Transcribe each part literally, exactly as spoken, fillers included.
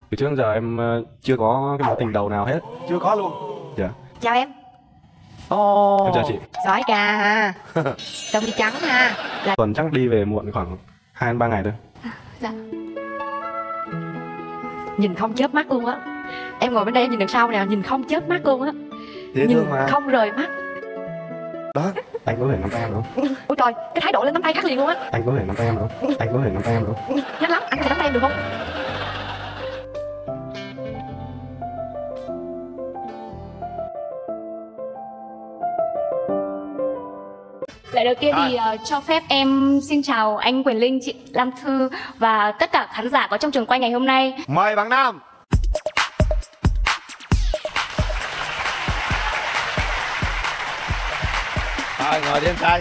Từ trước đến giờ em ờ, chưa có cái mối tình đầu nào hết. Chưa có luôn. Dạ. Chào em. Ồ. Em chào chị. Sói ca ha. Sông đi trắng ha. Là... Tuần chắc đi về muộn khoảng hai đến ba ngày thôi. Dạ. Nhìn không chớp mắt luôn á. Em ngồi bên đây em nhìn đằng sau nè, nhìn không chớp mắt luôn á. Dễ Nhìn thương mà. không rời mắt. Đó. Anh có thể nắm tay em được không? Ôi trời, cái thái độ lên nắm tay khác liền luôn á. Anh có thể nắm tay em được không? Anh có thể nắm tay em được không? Nhanh lắm, anh có thể nắm tay em được không? Lời đầu tiên thì uh, cho phép em xin chào anh Quyền Linh, chị Lam Thư và tất cả khán giả có trong trường quay ngày hôm nay. Mời bạn nam. Rồi ngồi đi em trai.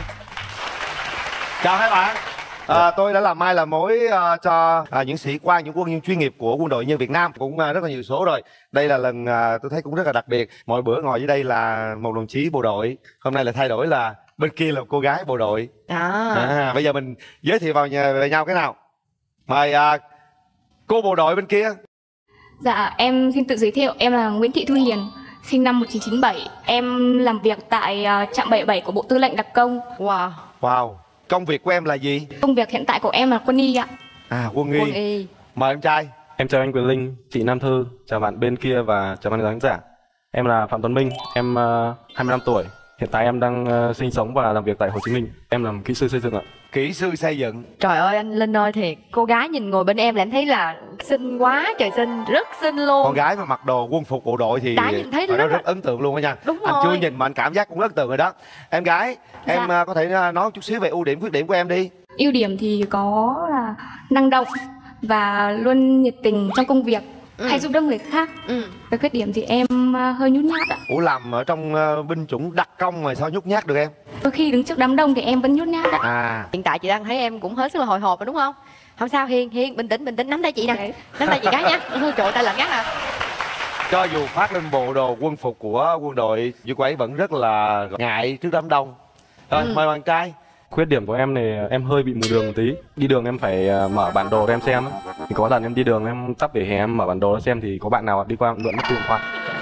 Chào hai bạn. À, tôi đã làm mai làm mối uh, cho uh, những sĩ quan, những quân nhân chuyên nghiệp của quân đội nhân dân Việt Nam cũng uh, rất là nhiều số rồi. Đây là lần uh, tôi thấy cũng rất là đặc biệt. Mọi bữa ngồi dưới đây là một đồng chí bộ đội, hôm nay là thay đổi là bên kia là một cô gái bộ đội. Đó. À, bây giờ mình giới thiệu vào nhà, về nhau cái nào. Mời uh, cô bộ đội bên kia. Dạ, em xin tự giới thiệu, em là Nguyễn Thị Thu Hiền, sinh năm một nghìn chín trăm chín mươi bảy. Em làm việc tại uh, trạm bảy mươi bảy của Bộ Tư lệnh Đặc công. Wow. Wow. Công việc của em là gì? Công việc hiện tại của em là quân y ạ. À, quân y. Quân y. Mời em trai. Em chào anh Quyền Linh, chị Nam Thư, chào bạn bên kia và chào bạn khán giả. Em là Phạm Tuấn Minh, em uh, hai mươi lăm tuổi. Hiện tại em đang uh, sinh sống và làm việc tại Hồ Chí Minh. Em làm kỹ sư xây dựng ạ. Kỹ sư xây dựng. Trời ơi anh Linh ơi, thiệt cô gái nhìn ngồi bên em là em thấy là xinh quá trời xinh, rất xinh luôn. Con gái mà mặc đồ quân phục bộ đội thì đã nhìn thấy phải rất, nói rất ấn tượng luôn đó nha. Đúng anh rồi. chưa nhìn mà anh cảm giác cũng ấn tượng rồi đó. Em gái, Dạ. em uh, có thể uh, nói một chút xíu về ưu điểm khuyết điểm của em đi. Ưu điểm thì có là năng động và luôn nhiệt tình trong công việc, Ừ. hay giúp đỡ người khác. Ừ. Cái khuyết điểm thì em uh, hơi nhút nhát ạ. Ủa làm ở trong uh, binh chủng đặc công mà sao nhút nhát được em? Đôi khi đứng trước đám đông thì em vẫn nhút nhát ạ. À. Hiện tại chị đang thấy em cũng hết sức là hồi hộp rồi đúng không? Không sao Hiền, Hiền bình tĩnh, bình tĩnh, nắm tay chị nè. Đấy. Nắm tay chị cái nha. Trời ơi, tay lạnh ngắt à. Cho dù khoác lên bộ đồ quân phục của quân đội, nhưng cô ấy vẫn rất là ngại trước đám đông. Rồi, Ừ. mời bạn trai. Khuyết điểm của em này em hơi bị mù đường một tí. Đi đường em phải uh, mở bản đồ để em xem. Thì có lần em đi đường em tắp vỉa hè em mở bản đồ để xem thì có bạn nào đi qua mượn mất điện thoại.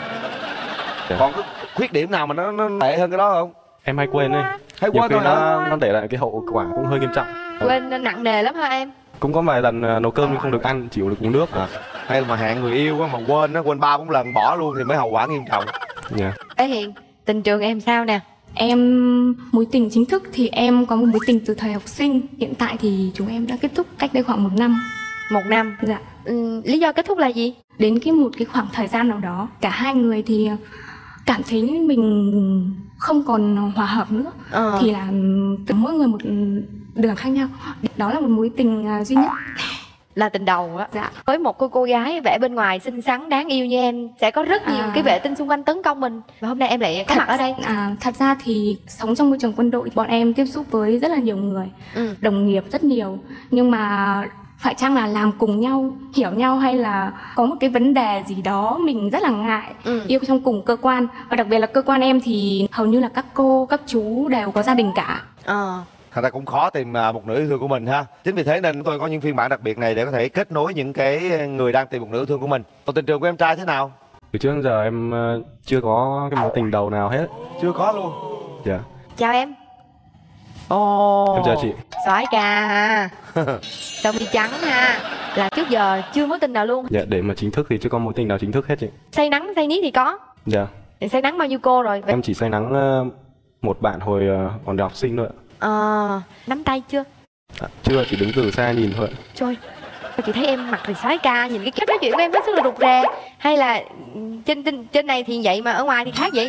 Còn có khuyết điểm nào mà nó, nó tệ hơn cái đó không? Em hay quên đấy. Hay Nhiều quên khi thôi hả? nó, nó để lại cái hậu quả cũng hơi nghiêm trọng. Quên nặng nề lắm hả em? Cũng có vài lần uh, nấu cơm nhưng không được ăn, chịu được uống nước. À, hay là mà hẹn người yêu á mà quên á, quên ba bốn lần bỏ luôn thì mới hậu quả nghiêm trọng. Yeah. Ê Hiền, tình trường em sao nè? Em mối tình chính thức thì em có một mối tình từ thời học sinh. Hiện tại thì chúng em đã kết thúc cách đây khoảng một năm. Một năm. Dạ. Ừ, lý do kết thúc là gì? Đến cái một cái khoảng thời gian nào đó, cả hai người thì cảm thấy mình không còn hòa hợp nữa. Ờ. Thì là từ mỗi người một đường khác nhau. Đó là một mối tình à, duy nhất. Là tình đầu á. Dạ. Với một cô cô gái vẻ bên ngoài xinh xắn đáng yêu như em sẽ có rất nhiều À. cái vệ tinh xung quanh tấn công mình. Và hôm nay em lại có mặt ở đây. À, thật ra thì sống trong môi trường quân đội, bọn em tiếp xúc với rất là nhiều người, Ừ. đồng nghiệp rất nhiều. Nhưng mà phải chăng là làm cùng nhau, hiểu nhau, hay là có một cái vấn đề gì đó mình rất là ngại. Ừ. Yêu trong cùng cơ quan. Và đặc biệt là cơ quan em thì hầu như là các cô, các chú đều có gia đình cả. Ờ. Thật ra cũng khó tìm à, một nửa yêu thương của mình ha. Chính vì thế nên chúng tôi có những phiên bản đặc biệt này để có thể kết nối những cái người đang tìm một nửa yêu thương của mình. Còn tình trường của em trai thế nào? Từ trước đến giờ em uh, chưa có cái mối tình đầu nào hết. Chưa có luôn. Dạ. Chào em. Ồ. Em chào chị. Soái ca ha. Sông đi trắng ha. Là trước giờ chưa mối tình nào luôn. Dạ, để mà chính thức thì chưa có mối tình nào chính thức hết chị. Say nắng say niết thì có. Dạ. Thì say nắng bao nhiêu cô rồi? Em chỉ say nắng uh, một bạn hồi uh, còn là học sinh thôi ạ. Ờ. Nắm tay chưa? À, chưa, chỉ đứng từ xa nhìn thôi ạ. Trời, chị thấy em mặc thì soái ca, nhìn cái cách nói chuyện của em hết sức là rụt rè. Hay là trên trên trên này thì vậy mà ở ngoài thì khác vậy?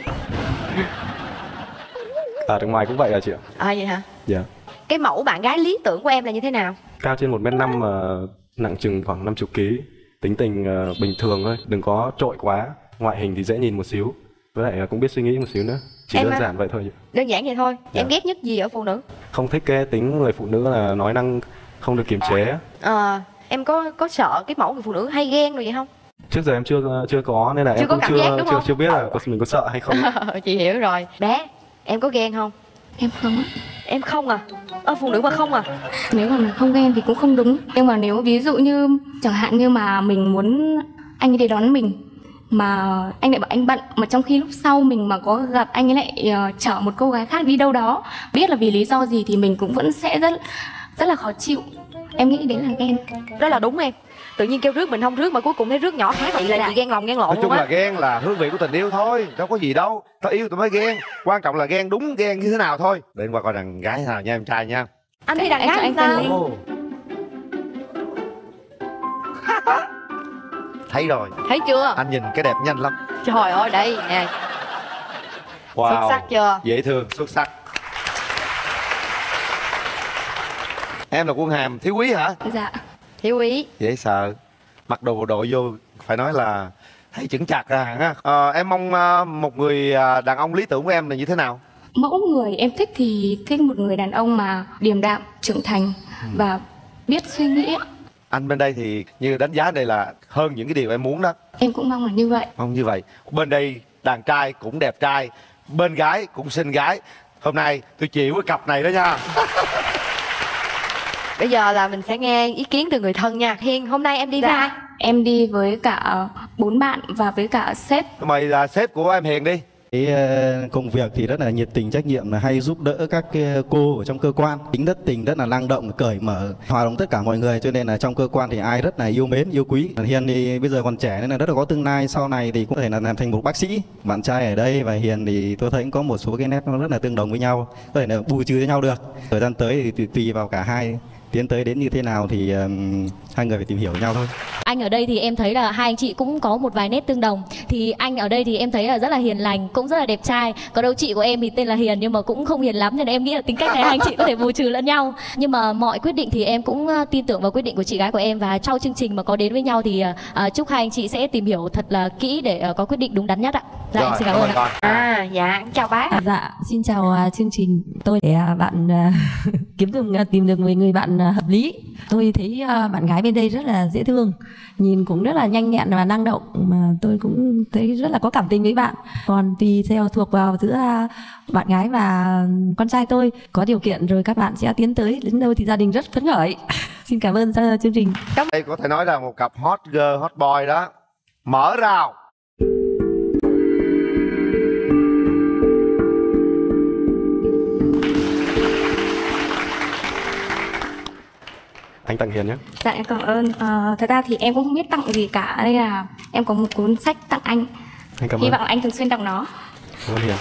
À, ở ngoài cũng vậy à chị ạ? À vậy hả? Dạ. Cái mẫu bạn gái lý tưởng của em là như thế nào? Cao trên một mét năm mà nặng chừng khoảng năm mươi ký. Tính tình uh, bình thường thôi, đừng có trội quá. Ngoại hình thì dễ nhìn một xíu. Với lại uh, cũng biết suy nghĩ một xíu nữa. Chỉ Em đơn á- giản vậy thôi chị. Đơn giản vậy thôi. Dạ. Em ghét nhất gì ở phụ nữ? Không thích cái tính người phụ nữ là nói năng không được kiềm chế á. Ờ, em có có sợ cái mẫu người phụ nữ hay ghen rồi vậy không? Trước giờ em chưa chưa có nên là Chưa em có cũng cảm chưa giác, đúng chưa không? chưa biết là có, mình có sợ hay không. Chị hiểu rồi. Bé, em có ghen không? Em không ạ. Em không à? Ơ, phụ nữ mà không à? Nếu mà mình không ghen thì cũng không đúng. Nhưng mà nếu ví dụ như chẳng hạn như mà mình muốn anh ấy đến đón mình mà anh lại bảo anh bận, mà trong khi lúc sau mình mà có gặp anh ấy lại uh, chở một cô gái khác đi đâu đó, biết là vì lý do gì thì mình cũng vẫn sẽ rất rất là khó chịu. Em nghĩ đấy là ghen. Đó là đúng em. Tự nhiên kêu rước mình không rước mà cuối cùng thấy rước nhỏ khác vậy là chị ghen lòng ghen lộn Nói luôn chung á. là ghen là hương vị của tình yêu thôi, đâu có gì đâu. Tao yêu tụi mới ghen, quan trọng là ghen đúng ghen như thế nào thôi. Để qua coi đàn gái nào nha em trai nha. Anh thi đàn Em gái chọn anh sao? Quyền Linh. Ồ. Thấy rồi, Thấy chưa? anh nhìn cái đẹp nhanh lắm. Trời ơi đây nè. Wow. Xuất sắc chưa? Dễ thương, xuất sắc. Em là quân hàm thiếu quý hả? Dạ. Thiếu úy. Dễ sợ. Mặc đồ bộ đội vô phải nói là thấy chững chạc ra ha. Ờ, em mong uh, một người uh, đàn ông lý tưởng của em là như thế nào? Mẫu người em thích thì thích một người đàn ông mà điềm đạm, trưởng thành và biết suy nghĩ. Anh bên đây thì như đánh giá đây là hơn những cái điều em muốn đó. Em cũng mong là như vậy. Mong như vậy. Bên đây đàn trai cũng đẹp trai, bên gái cũng xinh gái. Hôm nay tôi chịu cái cặp này đó nha. Bây giờ là mình sẽ nghe ý kiến từ người thân nha. Hiền, hôm nay em đi với ai? Em đi với cả bốn bạn và với cả sếp. Mời là sếp của em Hiền đi. Cái ờ, công việc thì rất là nhiệt tình, trách nhiệm, là hay giúp đỡ các cái cô ở trong cơ quan. Tính rất tình, rất là năng động, cởi mở, hòa đồng tất cả mọi người, cho nên là trong cơ quan thì ai rất là yêu mến, yêu quý. Hiền thì bây giờ còn trẻ nên là rất là có tương lai, sau này thì cũng có thể là làm thành một bác sĩ. Bạn trai ở đây và Hiền thì tôi thấy cũng có một số cái nét nó rất là tương đồng với nhau, có thể là bù trừ cho nhau được. Thời gian tới thì tùy vào cả hai tiến tới đến như thế nào thì um, hai người phải tìm hiểu nhau thôi. Anh ở đây thì em thấy là hai anh chị cũng có một vài nét tương đồng. Thì anh ở đây thì em thấy là rất là hiền lành, cũng rất là đẹp trai. Còn đâu chị của em thì tên là Hiền nhưng mà cũng không hiền lắm, cho nên em nghĩ là tính cách này hai anh chị có thể bù trừ lẫn nhau. Nhưng mà mọi quyết định thì em cũng tin tưởng vào quyết định của chị gái của em. Và sau chương trình mà có đến với nhau thì uh, chúc hai anh chị sẽ tìm hiểu thật là kỹ để uh, có quyết định đúng đắn nhất ạ. Dạ, Rồi, em xin cảm ơn ạ. À dạ, chào bác. À, dạ, xin chào uh, chương trình. Tôi để uh, bạn uh, kiếm được uh, tìm được người người bạn uh, hợp lý. Tôi thấy uh, bạn gái bên đây rất là dễ thương, nhìn cũng rất là nhanh nhẹn và năng động, mà tôi cũng thấy rất là có cảm tình với bạn. Còn tùy theo thuộc vào giữa uh, bạn gái và con trai tôi, có điều kiện rồi các bạn sẽ tiến tới đến đâu thì gia đình rất phấn khởi. Xin cảm ơn uh, chương trình. Đây có thể nói là một cặp hot girl, hot boy đó. Mở rào. Anh tặng Hiền nhé. Dạ em cảm ơn. Ờ, thật ra thì em cũng không biết tặng gì cả. Đây là em có một cuốn sách tặng anh. Anh cảm Hy ơn. vọng anh thường xuyên đọc nó. Cảm ơn Hiền.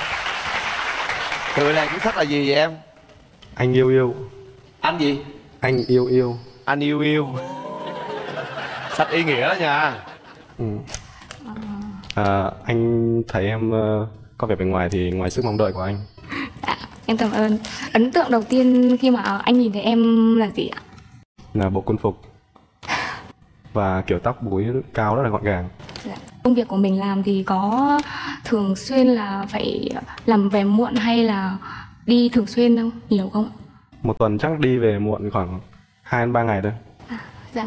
Từ này cuốn sách là gì vậy em? Anh yêu yêu. Anh gì? Anh yêu yêu. Anh yêu yêu. Sách ý nghĩa đó nha. Ừ. À, anh thấy em uh, có vẻ bề ngoài thì ngoài sức mong đợi của anh. Dạ, em cảm ơn. Ấn tượng đầu tiên khi mà anh nhìn thấy em là gì ạ? Là bộ quân phục và kiểu tóc búi cao rất là gọn gàng. Dạ. Công việc của mình làm thì có thường xuyên là phải làm về muộn hay là đi thường xuyên đâu, nhiều không ạ? Một tuần chắc đi về muộn khoảng hai đến ba ngày thôi. À, dạ.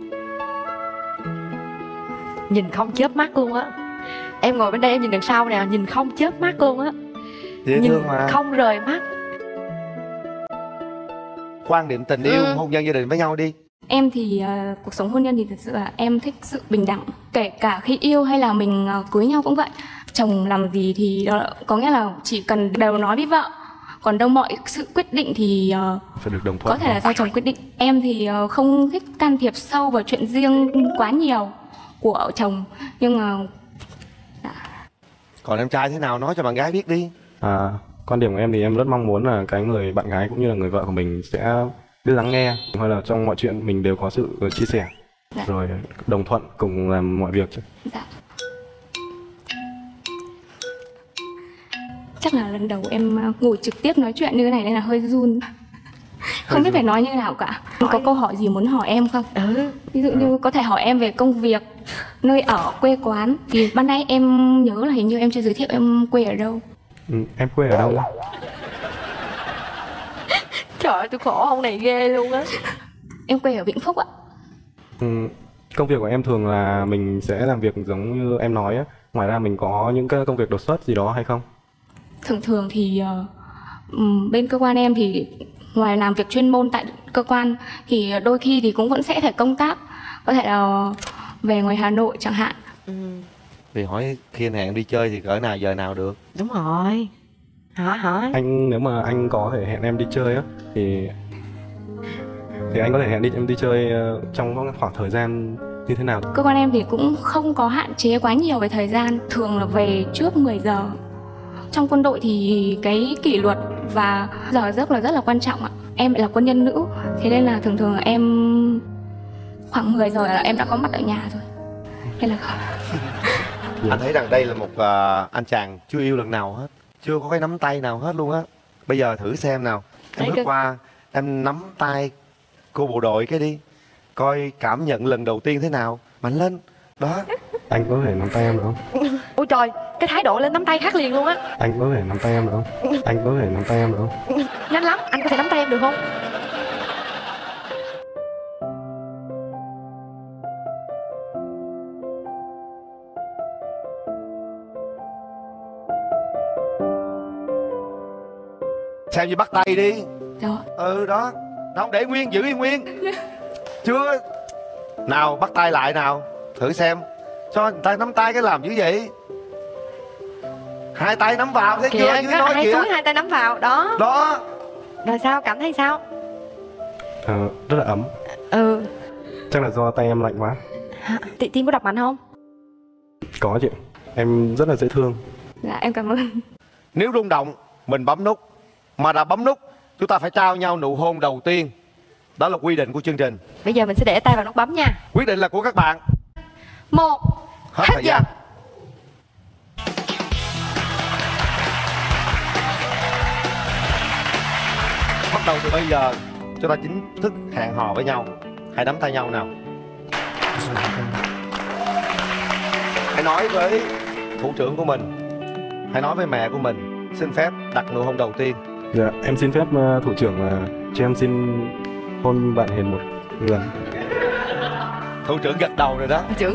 Nhìn không chớp mắt luôn á. Em ngồi bên đây em nhìn đằng sau nè, nhìn không chớp mắt luôn á. Dễ Nhìn thương mà. không rời mắt. Quan điểm tình yêu, Ừ. hôn nhân gia đình với nhau đi. Em thì uh, cuộc sống hôn nhân thì thật sự là em thích sự bình đẳng. Kể cả khi yêu hay là mình uh, cưới nhau cũng vậy. Chồng làm gì thì đó, có nghĩa là chỉ cần đều nói với vợ. Còn đâu mọi sự quyết định thì uh, Phải được đồng thuận. có thể là do chồng quyết định. Em thì uh, không thích can thiệp sâu vào chuyện riêng quá nhiều của chồng. Nhưng mà Còn em trai thế nào nói cho bạn gái biết đi. À, quan điểm của em thì em rất mong muốn là cái người bạn gái cũng như là người vợ của mình sẽ biết lắng nghe, hay là trong mọi chuyện mình đều có sự chia sẻ, Dạ. rồi đồng thuận cùng làm mọi việc. dạ. Chắc là lần đầu em uh, ngồi trực tiếp nói chuyện như thế này nên là hơi run. Không biết phải nói như thế nào cả. Có câu hỏi gì muốn hỏi em không? Ừ. Ví dụ như có thể hỏi em về công việc, nơi ở, quê quán. Vì ban nãy em nhớ là hình như em chưa giới thiệu em quê ở đâu. Ừ, em quê ở đâu? Trời ơi tôi khổ ông này ghê luôn á. Em quê ở Vĩnh Phúc ạ. Ừ, công việc của em thường là mình sẽ làm việc giống như em nói á. Ngoài ra mình có những cái công việc đột xuất gì đó hay không? Thường thường thì uh, um, bên cơ quan em thì ngoài làm việc chuyên môn tại cơ quan thì đôi khi thì cũng vẫn sẽ phải công tác. Có thể là về ngoài Hà Nội chẳng hạn. Ừ. Thì hỏi khi anh hẹn đi chơi thì cỡ nào giờ nào được? Đúng rồi. Hỏi hỏi. Anh nếu mà anh có thể hẹn em đi chơi á thì thì anh có thể hẹn đi em đi chơi ờ, trong khoảng thời gian như thế nào? Cơ quan em thì cũng không có hạn chế quá nhiều về thời gian, thường là về trước mười giờ. Trong quân đội thì cái kỷ luật và giờ giấc là rất là quan trọng ạ. Em lại là quân nhân nữ, thế nên là thường thường là em khoảng mười giờ là em đã có mặt ở nhà rồi. Nên là Anh thấy rằng đây là một uh, anh chàng chưa yêu lần nào hết, chưa có cái nắm tay nào hết luôn á. Bây giờ thử xem nào, em bước qua em nắm tay cô bộ đội cái đi, coi cảm nhận lần đầu tiên thế nào. Mạnh lên đó. Anh có thể nắm tay em được không? Ôi trời, cái thái độ lên nắm tay khác liền luôn á. Anh có thể nắm tay em được không? Anh có thể nắm tay em được không? Nhanh lắm, anh có thể nắm tay em được không? Xem như bắt tay đi. đó. Ừ đó. Không để nguyên, giữ yên nguyên. Chưa. Nào bắt tay lại nào. Thử xem. Cho người ta nắm tay cái làm như vậy. Hai tay nắm vào thấy Kìa, chưa? Dưới có nói hai kìa. túi hai tay nắm vào, đó. Đó. Rồi sao, cảm thấy sao? Ờ, rất là ấm. Ừ. Chắc là do tay em lạnh quá. Ti- Tim có đập mạnh không? Có chị. Em rất là dễ thương. Dạ em cảm ơn. Nếu rung động mình bấm nút, mà đã bấm nút chúng ta phải trao nhau nụ hôn đầu tiên. Đó là quy định của chương trình. Bây giờ mình sẽ để tay vào nút bấm nha. Quyết định là của các bạn. Một. Hết Hết thời giờ. gian. Bắt đầu từ bây giờ chúng ta chính thức hẹn hò với nhau. Hãy nắm tay nhau nào. Hãy nói với thủ trưởng của mình, hãy nói với mẹ của mình, xin phép đặt nụ hôn đầu tiên. Dạ, em xin phép uh, thủ trưởng là uh, cho em xin hôn bạn Hiền một lần. Thủ trưởng gật đầu rồi đó. Thủ trưởng.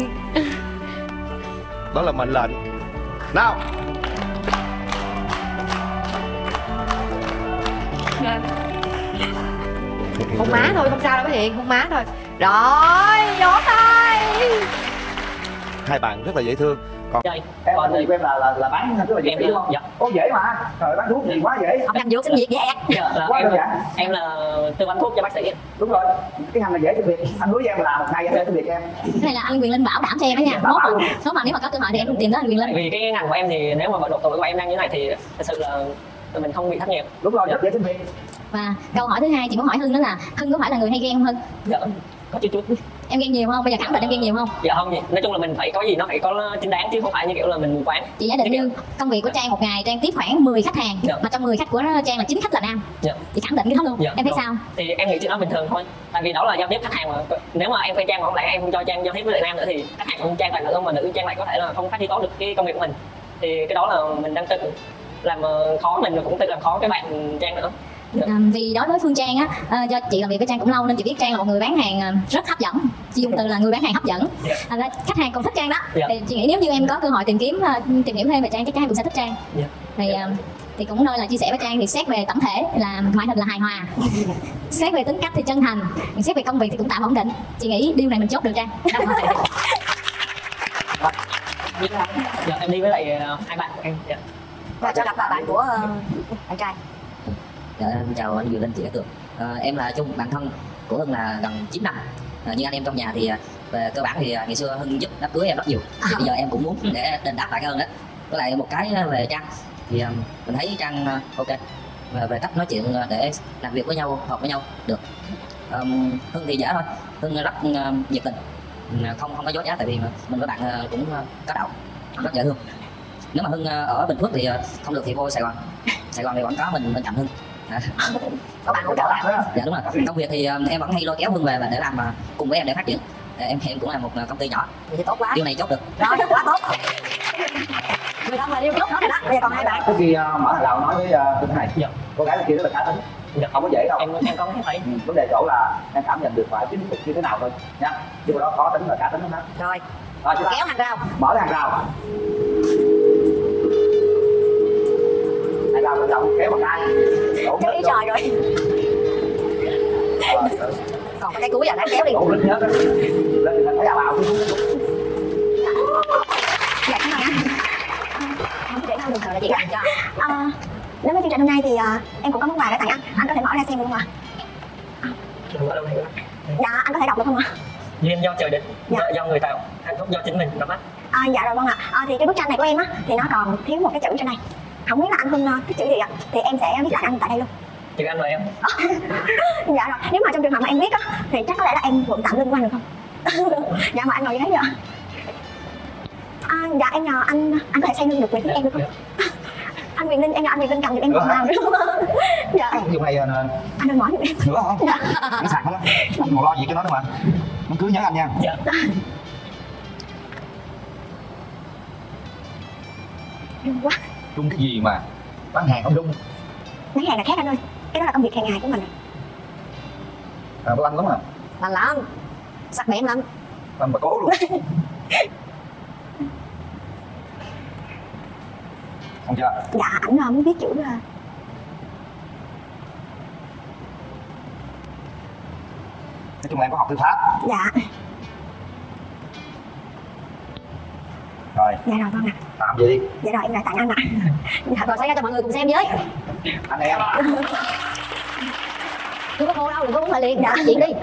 Đó là mệnh lệnh. Nào. Hôn má thôi, không sao đâu bé Hiền, hôn má thôi. Rồi, vỗ tay. Hai bạn rất là dễ thương. Còn Chơi. Còn thì em là là là bán tức là em đúng không? Dạ. Ô dễ mà. Trời bán thuốc gì quá dễ. Học ngành dược sinh việc dễ. Dạ, là Quá em, đơn giản. em là tư vấn thuốc cho bác sĩ. Đúng rồi. Cái ngành này dễ xin việc. Anh hứa với em là một ngày anh sẽ xin việc em. Cái này là anh Quyền Linh bảo đảm cho em đó nha. Mốt mà, mốt mà nếu mà có cơ hội thì em tìm tới anh Quyền Linh. Vì cái ngành của em thì nếu mà độ tuổi của em đang như này thì thật sự là mình không bị thất nghiệp. Đúng rồi, rất dễ xin việc. Và câu hỏi thứ hai chị muốn hỏi Hưng đó là Hưng có phải là người hay ghen không Hưng? Dạ, có chút chút. Em ghen nhiều không? Bây giờ khẳng định em ghen nhiều không? Dạ không gì. Nói chung là mình phải có gì nó phải có chính đáng chứ không phải như kiểu là mình mù quáng. Chị giả định như công việc của Trang một ngày Trang tiếp khoảng mười khách hàng, dạ. mà trong mười khách của Trang là chín khách là nam. Dạ. Chị khẳng định cái đó luôn. Dạ, em thấy đúng. sao? Thì em nghĩ chuyện đó bình thường thôi. Tại vì đó là giao tiếp khách hàng mà. Nếu mà em quen Trang mà không lẽ em không cho Trang giao tiếp với lại nam nữa thì khách hàng không Trang lại nữa mà nữ Trang lại có thể là không phát huy tốt được cái công việc của mình. Thì cái đó là mình đang tự làm khó mình và cũng tự làm khó cái bạn Trang nữa. À, vì đối với Phương Trang á, à, do chị làm việc với Trang cũng lâu nên chị biết Trang là một người bán hàng à, rất hấp dẫn. Chị dùng từ là người bán hàng hấp dẫn. Yeah. À, khách hàng còn thích Trang đó. Yeah. Thì chị nghĩ nếu như em có cơ hội tìm kiếm uh, tìm hiểu thêm về Trang chắc chắn em cũng sẽ thích Trang. Yeah. Thì uh, thì cũng nơi là chia sẻ với Trang thì xét về tổng thể là ngoại hình là hài hòa, xét về tính cách thì chân thành, xét về công việc thì cũng tạm ổn định. Chị nghĩ điều này mình chốt được Trang. Dạ, em đi với lại uh, hai bạn của em. Dạ. Và cho gặp là bạn của uh, anh trai. Dạ, em chào anh Quyền Linh, chị Cát Tường. À, em là chung bạn thân của Hưng là gần chín năm. À, như anh em trong nhà thì về cơ bản thì ngày xưa Hưng giúp đám cưới em rất nhiều. Thì bây giờ em cũng muốn để đền đáp lại cái ơn đó. Với lại một cái về Trang thì mình thấy Trang ok. Và về cách nói chuyện để làm việc với nhau, hợp với nhau được. À, Hưng thì dễ thôi. Hưng rất nhiệt tình, không không có dối trá tại vì mình với bạn cũng có đạo, rất dễ thương. Nếu mà Hưng ở Bình Phước thì không được thì vô Sài Gòn. Sài Gòn thì vẫn có mình bên cạnh Hưng. À. Có bạn hỗ trợ bạn. Dạ đúng rồi. Công việc thì em vẫn hay lôi kéo Hưng về và để làm cùng với em để phát triển. Em em cũng là một công ty nhỏ. Thì tốt quá. Điều này chốt được. Đó, quá tốt. Người thân là điều chốt đó rồi đó. Bây giờ còn hai bạn. Trước khi uh, mở hàng rào nói với uh, Hưng này, dạ. Cô gái kia rất là cá tính. Dạ. Không có dễ đâu. Em em có thấy. Ừ, vấn đề chỗ là em cảm nhận được phải chính thức như thế nào thôi nha. Chứ mà đó khó tính là cá tính lắm đó. Rồi. Rồi chúng ta kéo hàng rào. mở hàng rào. Hàng rào bên rộng kéo bằng tay. Kéo ý trời rồi. Còn cái cuối giờ đã kéo đi. Ủa, lên nhớ đó. Lên thì thấy ảo ảo. là chị tặng cho. À, đến với chương trình hôm nay thì uh, em cũng có món quà để tặng anh. Anh có thể mở ra xem được không ạ? Dạ, anh có thể đọc được không ạ? Duyên do trời định, dạ. do người tạo, hạnh phúc do chính mình nắm bắt. À, dạ rồi vâng ạ. À, thì cái bức tranh này của em á thì nó còn thiếu một cái chữ trên này. Không biết là anh Hưng thích chữ gì ạ? Thì em sẽ viết lại anh tại đây luôn. Chữ anh và em. Dạ rồi. Nếu mà trong trường hợp mà em viết á thì chắc có lẽ là em mượn tạm lưng của anh được không? Dạ mà anh ngồi ghế vậy ạ. À, dạ em nhờ anh anh có thể xây lưng được về phía em được không? Anh Quyền Linh, em nhờ anh Quyền Linh cầm giùm em còn nào được không? Dạ. Dùng này anh đừng mỏi giùm em. nữa hả? Dạ. Nó sạc lắm. Anh còn lo gì cho nó nữa mà. Nó cứ nhớ anh nha. Dạ. Rung quá. Rung cái gì mà bán hàng không rung? Bán hàng là khác anh ơi. Cái đó là công việc hàng ngày của mình. À, nó lanh lắm à? Lành lắm. Sắc bén lắm. Lanh mà cố luôn. Không chưa? Dạ, ảnh muốn viết chữ là nói chung là em có học thư pháp. dạ. Rồi. Dạ rồi vâng ạ. Tạm vậy đi. Dạ rồi em lại tặng anh ạ. Dạ rồi xảy ra cho mọi người cùng xem với. Anh em. Chưa có khô đâu, đừng có uống lại liền. Dạ, chuyện đi.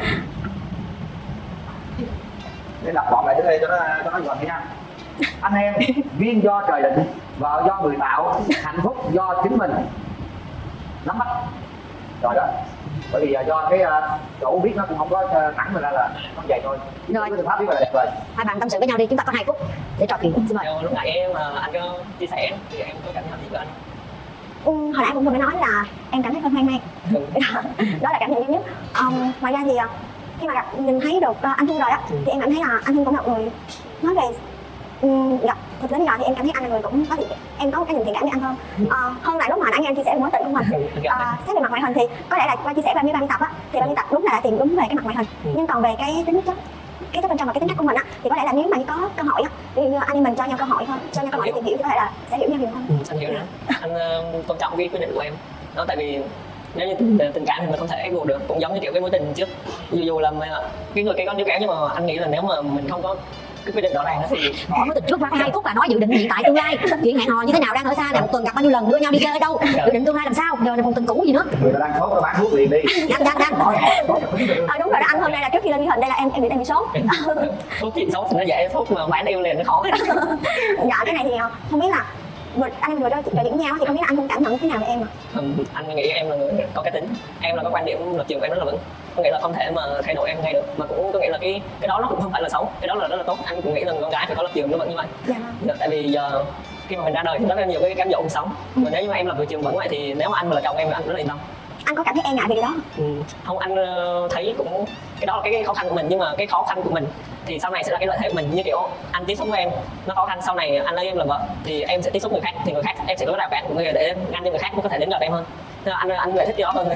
Để đọc bọn lại tới đây cho nó cho nó gần nha. Anh em, duyên do trời định, vợ do người tạo, hạnh phúc do chính mình nắm bắt. Rồi đó. Bởi vì do cái chỗ viết nó cũng không có thẳng mà ra là nó vậy thôi. Rồi. Cái pháp viết là đẹp rồi. Hai bạn tâm sự với nhau đi, chúng ta có hai phút để trò chuyện. Xin mời. Lúc nãy em anh có chia sẻ thì em có cảm nhận gì của anh? Ừ, hồi nãy cũng vừa mới nói là em cảm thấy hơi hoang mang. Ừ. Đó là cảm nhận duy nhất. Um, ngoài ra thì khi mà gặp nhìn thấy được uh, anh Hưng rồi á thì em cảm thấy là anh Hưng cũng là một người nói về um, gặp thực đến giờ thì em cảm thấy anh là người cũng có thiện, em có cái nhìn thiện cảm với anh hơn. Uh, hơn là lúc mà nãy nghe anh chia sẻ về mối tình của mình. Uh, xét về mặt ngoại hình thì có lẽ là qua chia sẻ về bao nhiêu tập á thì bao nhiêu tập đúng là đã tìm đúng về cái mặt ngoại hình. Nhưng còn về cái tính chất cái chất bên trong và cái tính cách của mình á thì có lẽ là nếu mà có cơ hội á, ví dụ như anh em mình cho nhau cơ hội thôi, cho nhau cơ hội để tìm hiểu thì có thể là sẽ hiểu nhau nhiều hơn. Ừ, anh hiểu rồi. Anh uh, tôn trọng cái quyết định của em. Đó tại vì nếu như tình, tình cảm thì mình không thể ép buộc được, cũng giống như kiểu cái mối tình trước. Dù dù là mà, cái người kia có níu kéo nhưng mà anh nghĩ là nếu mà mình không có cái quyết định rõ ràng đó thì có mối tình trước qua hai phút là nói dự định hiện tại tương lai, chuyện hẹn hò như thế nào, đang ở xa, một tuần gặp bao nhiêu lần, đưa nhau đi chơi ở đâu, dự định tương lai làm sao, giờ là còn tình cũ gì nữa. Người ta đang sốt, bán thuốc liền đi. Nhanh nhanh nhanh. À, đúng rồi đó anh, hôm nay là trước khi lên ghi hình đây là em em bị em bị sốt. Sốt chuyện sốt thì nó dễ, sốt mà bán yêu liền nó khó. Dạ cái này thì không biết là anh em vừa đó trò chuyện với nhau thì không biết là anh cũng cảm nhận thế nào về em à? Ừ, anh nghĩ em là người có cái tính, em là có quan điểm lập trường của em rất là vững, có nghĩa là không thể mà thay đổi em ngay được, mà cũng có nghĩa là cái cái đó nó cũng không phải là xấu, cái đó là rất là tốt. Anh cũng nghĩ là con gái phải có lập trường nó vẫn như vậy. Dạ. Dạ, tại vì giờ khi mà mình ra đời thì rất là nhiều cái cám dỗ cuộc sống, ừ. Mà nếu như mà em lập trường vững vậy thì nếu mà anh mà là chồng em anh rất là yên tâm. Anh có cảm thấy e ngại về điều đó? Ừ. Không, anh thấy cũng cái đó là cái khó khăn của mình, nhưng mà cái khó khăn của mình thì sau này sẽ là cái lợi thế của mình. Như kiểu anh tiếp xúc với em nó khó khăn, sau này anh lấy em làm vợ thì em sẽ tiếp xúc người khác, thì người khác em sẽ có rào cản của người để ngăn cho người khác có thể đến gần em hơn. Nên anh anh lại thích cái đó hơn.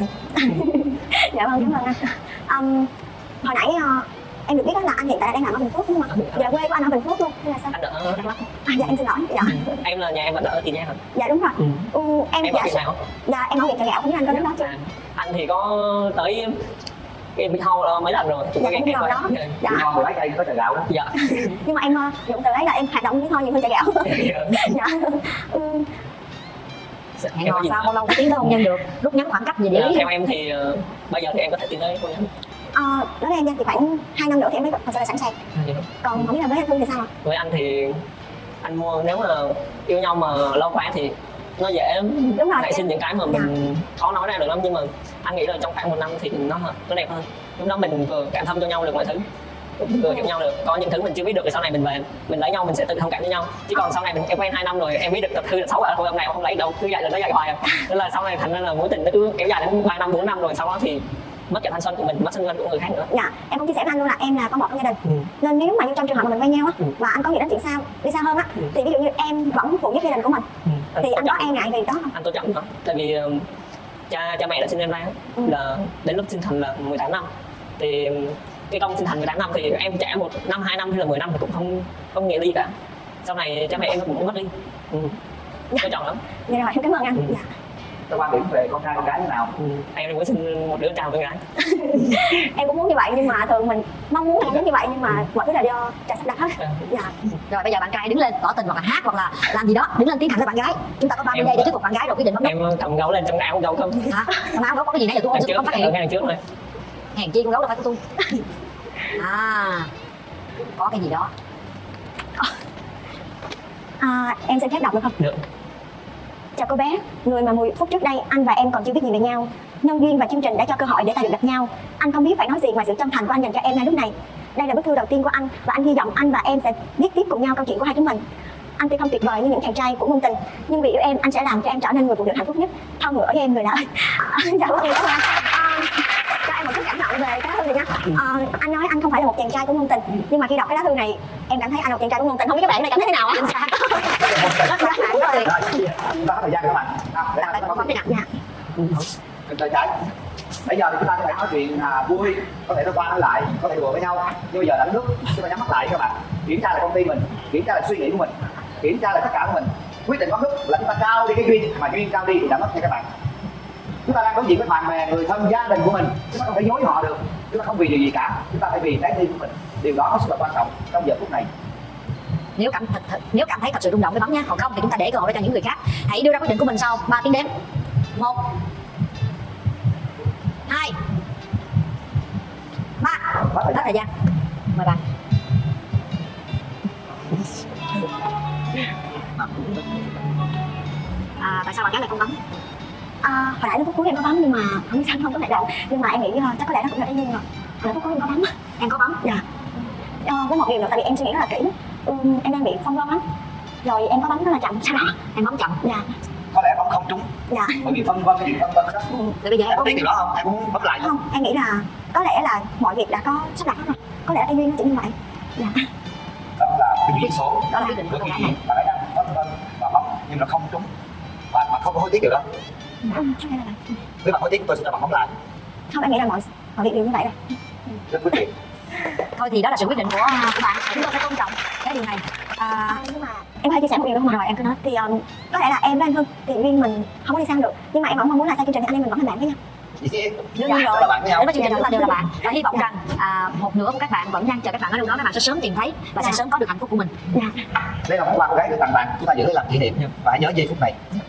Dạ vâng, cảm ơn anh. Um, hồi nãy uh, em được biết đó là anh hiện tại đang làm ở Bình Phước đúng không ạ? Dạ quê của anh ở Bình Phước luôn hay là sao? Anh ở Đắk Lắk. À, dạ em xin lỗi. Dạ. Ừ. Em là nhà em vẫn ở Tiền Giang hả? Dạ đúng rồi. Ừ. Ừ, em em dạ, ở Việt nào? Dạ em ở Việt Chợ Gạo, không biết anh có đến đó chưa? À, anh thì có tới cái Big Hole mấy lần rồi. Dạ cũng gần đó. Dạ. Hole lái cây có Chợ Gạo đó. Dạ. Nhưng mà em dụng từ đấy là em hoạt động với thôi nhiều hơn Chợ Gạo. Dạ. Ừ. Hẹn hò sao bao lâu có tiến tới hôn nhân được, rút ngắn khoảng cách gì để dạ, theo em thì uh, bây giờ thì em có thể tiến tới hôn nhân. Ờ, đối với em nha thì khoảng hai năm nữa thì em mới thật sự là sẵn sàng. Dạ. Còn không biết là với anh Hưng thì sao ạ? Với anh thì anh mua nếu mà yêu nhau mà lâu quá thì nó dễ nảy sinh những cái mà mình dạ. khó nói ra được lắm, nhưng mà anh nghĩ là trong khoảng một năm thì nó nó đẹp hơn. Lúc đó mình vừa cảm thông cho nhau được mọi thứ, vừa hiểu nhau được, có những thứ mình chưa biết được thì sau này mình về mình lấy nhau mình sẽ tự thông cảm với nhau. Chứ còn sau này mình em quen hai năm rồi em biết được tập hư là xấu, thôi ông này không lấy đâu, cứ vậy là nó dạy hoài. Nên là sau này thành ra là mối tình nó cứ kéo dài đến ba năm bốn năm rồi sau đó thì mất cả thanh xuân của mình, mất thanh xuân của người khác nữa. Dạ, em cũng chia sẻ với anh luôn là em là con một trong gia đình. Ừ. Nên nếu mà như trong trường hợp mà mình quen nhau á, ừ. và anh có nghĩ đến chuyện sao đi xa hơn á, ừ. thì ví dụ như em vẫn phụ giúp gia đình của mình, ừ. thì anh có e ngại về đó không? Anh tôn trọng đó, tại vì uh, cha cha mẹ đã sinh em ra ừ. là đến lúc sinh thành là mười tám năm, thì cái công sinh thành mười tám năm thì em trẻ một năm hai năm hay là mười năm thì cũng không không nghĩa gì cả. Sau này cha mẹ em cũng mất đi. Ừ. Dạ. Tôn trọng lắm. Dạ rồi, em cảm ơn anh. Ừ. Dạ. cái quan điểm về con trai con gái thế nào? Ừ, em muốn xin một đứa trai một đứa gái. Em cũng muốn như vậy, nhưng mà thường mình mong muốn là muốn như vậy, nhưng mà mọi thứ là do trời sắp đặt hết. Dạ. Rồi bây giờ bạn trai đứng lên tỏ tình hoặc là hát hoặc là làm gì đó, đứng lên tiến hành với bạn gái. Chúng ta có ba mươi giây để thuyết phục bạn gái rồi quyết định bấm nút. Em cầm gấu lên trong áo con gấu không? Hả? Trong áo gấu có cái gì nãy giờ tôi không, không phát hiện. Hàng trước thôi. Hèn chi con gấu đâu phải của tôi. À, có cái gì đó. À, em xin phép đọc được không? Được. Chào cô bé, người mà mười phút trước đây anh và em còn chưa biết gì về nhau. Nhân duyên và chương trình đã cho cơ hội để ta được gặp nhau. Anh không biết phải nói gì ngoài sự chân thành của anh dành cho em ngay lúc này. Đây là bức thư đầu tiên của anh và anh hy vọng anh và em sẽ viết tiếp cùng nhau câu chuyện của hai chúng mình. Anh tuy không tuyệt vời như những chàng trai của ngôn tình, nhưng vì yêu em anh sẽ làm cho em trở nên người phụ nữ hạnh phúc nhất. Thao ngựa với em người đã ơi. Chào cô các bạn. Cho em một chút cảm nhận về cái lá thư này nha. À, anh nói anh không phải là một chàng trai của ngôn tình, nhưng mà khi đọc cái lá thư này em cảm thấy anh là một chàng trai của ngôn tình. Không biết các bạn này cảm thấy thế nào á? Rất là bạn rồi. Chúng ta có thời gian các bạn. Để đặt tay vào bấm đi nè. Bên tay trái. Bây giờ thì chúng ta có thể nói chuyện à, vui, có thể nói qua nói lại, có thể đùa với nhau. Nhưng bây giờ là nước, chúng ta nhắm mắt lại các bạn. Kiểm tra lại công ty mình, kiểm tra lại suy nghĩ của mình, kiểm tra lại tất cả của mình. Quyết định bấm nút là chúng ta cao đi cái duyên, mà duyên cao đi thì đã mất nha các bạn. Chúng ta đang đối diện với bạn bè, người thân, gia đình của mình, chúng ta không thể dối họ được. Chúng ta không vì điều gì cả, chúng ta phải vì trái tim của mình. Điều đó nó rất là quan trọng trong giờ phút này. Nếu cảm thật, thật, nếu cảm thấy thật sự rung động mới bấm nhé, còn không thì chúng ta để cơ hội cho những người khác. Hãy đưa ra quyết định của mình sau ba tiếng đếm. Một, hai, ba. Hết thời gian. Mời bạn. À, tại sao bạn gái lại không bấm? À, hồi nãy lúc cuối em có bấm nhưng mà không biết sao không có thể động. Nhưng mà em nghĩ uh, chắc có lẽ nó cũng là cái duyên rồi. Hồi lúc cuối em có bấm. Em có bấm? Dạ. Ờ, với một điều nữa, tại vì em suy nghĩ rất là kỹ. Um, em đang bị phong vân á. Rồi em có bấm rất là chậm. Sau đó em bấm chậm. Dạ. Có lẽ bấm không trúng. Dạ. Bởi vì phân vân cái chuyện phân vân đó. Ừ. Rồi bây giờ em, em có biết điều đó không? Em muốn bấm lại không? Em nghĩ là có lẽ là mọi việc đã có sắp đặt hết rồi. Có lẽ là cái duyên nó chỉ như vậy. Dạ. Đó là cái duyên số. Đó là quyết định của cái bạn gì bạn ấy đang phân vân và bấm nhưng mà không trúng. Và mà không có hối tiếc điều đó. Không, chắc là Nếu bạn hối tiếc tôi sẽ cho bạn bấm lại. không, em nghĩ là mọi mọi việc đều như vậy rồi. Rất quyết liệt. Thôi thì đó là sự quyết định của, của bạn. Chúng tôi phải tôn trọng cái điều này. À, nhưng mà em hay chia sẻ một điều đúng không? Rồi em cứ nói thì um, có lẽ là em với anh Hưng thì duyên mình không có đi sang được, nhưng mà em vẫn mong muốn là sau chương trình thì anh em mình vẫn là bạn với nhau. Đương nhiên rồi, đến với chương trình chúng ta đều là bạn và hy vọng rằng à, một nửa của các bạn vẫn đang chờ các bạn ở đâu đó, các bạn sẽ sớm tìm thấy và sẽ sớm có được hạnh phúc của mình. Đây là món quà của gái được tặng bạn, chúng ta giữ lấy làm kỷ niệm và hãy nhớ giây phút này.